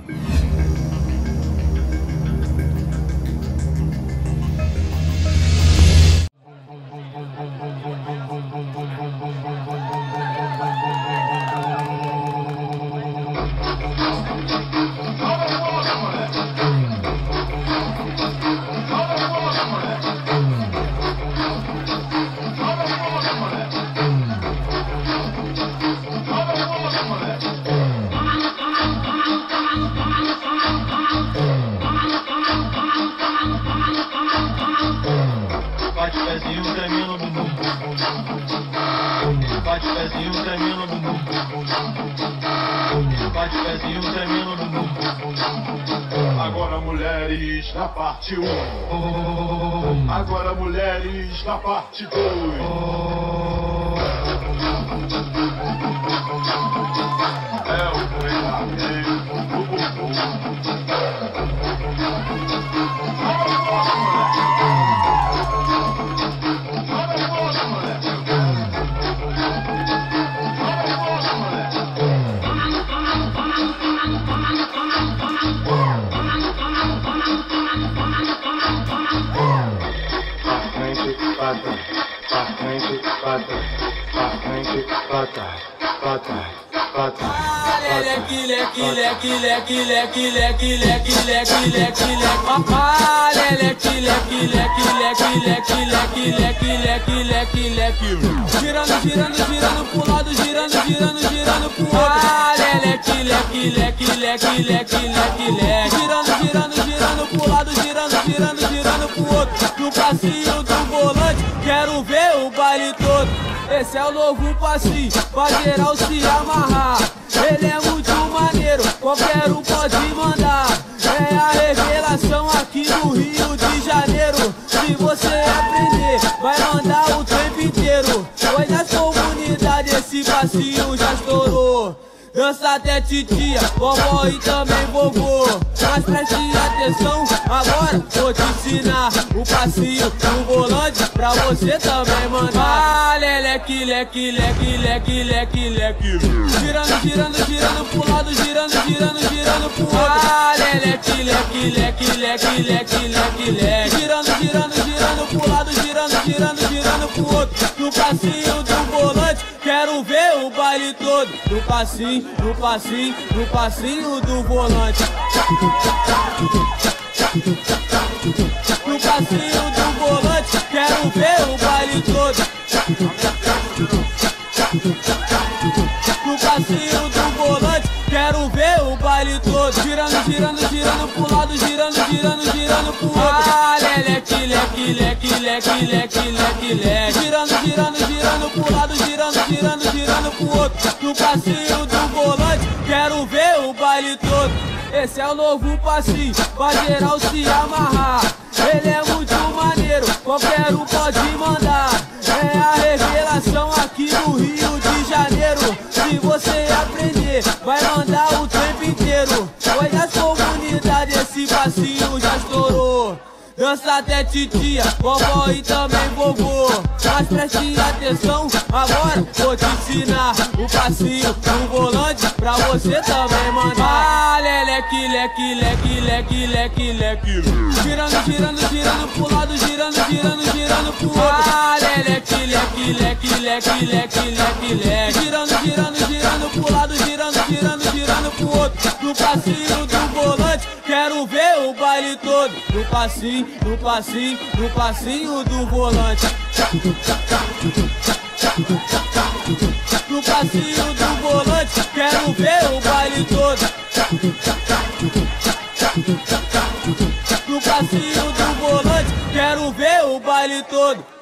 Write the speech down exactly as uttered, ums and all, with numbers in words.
Bate pezinho, tremendo no bumbum. Bate pezinho, tremendo no bumbum. Bate pezinho, tremendo no bumbum. Agora mulheres na parte um. Agora mulheres na parte dois. É o treinamento do bumbum. Bata, pra frente, bata, pra frente, bata, bata, bata. Leque, leque, leque, leque, leque, leque, leque, leque, leque, leque. Ah, leque, leque, leque, leque, leque, leque, leque, leque, leque, leque. Girando, girando, girando pro lado, girando, girando, girando pro outro. Ah, leque, leque, leque, leque, leque, leque, leque. Girando, girando, girando pro lado, girando, girando, girando pro outro. No passinho do volante, quero ver o baile todo. Esse é o novo passinho, pra geral se amarrar. Ele é muito maneiro, qualquer um pode mandar. É a revelação aqui no Rio de Janeiro. Se você aprender, vai mandar o tempo inteiro. Pois nas comunidades esse passinho já estourou. Dança até titia, vovó e também vovô. Mas preste atenção, agora vou te ensinar o passinho do volante pra você também mandar. Ah, leque, leque, leque, leque, leque, leque. Girando, girando, girando pro lado, girando, girando, girando pro outro. Ah, leque, leque, leque, leque, leque, leque, leque. Girando, girando, girando pro lado, girando, girando, girando pro outro. No passinho do volante, quero ver o baile todo. No passinho, no passinho, no passinho do volante. No passinho do volante, quero ver o baile todo. No passinho do volante, quero ver o baile todo. Girando, girando, girando pro lado, girando, girando, girando pro outro. Ah, leque, leque, leque, leque, leque, leque, leque. Girando, girando, girando pro lado, girando, girando, girando pro outro. No passinho do volante, quero ver o baile todo. Esse é o novo passinho, pra geral se amarrar. Ele é muito maneiro, qualquer um pode mandar. É a revelação aqui no Rio de Janeiro. Se você aprender, vai mandar o tempo inteiro. Pois nas comunidades esse passinho já estourou. Dança até titia, vovó e também vovô. Mas preste atenção, agora vou te ensinar o passinho do volante pra você também mandar. Ah, leque, leque, leque, leque, leque, leque. Girando, girando, girando pro lado, girando, girando, girando pro outro. Ah, leque, leque, leque, leque, leque, leque, leque. Girando, girando, girando pro lado, girando, girando, girando pro outro. No passinho do volante, quero ver o baile todo. No passinho, no passinho, no passinho do volante. No passinho do volante, quero ver o baile todo. No passinho do volante, quero ver o baile todo.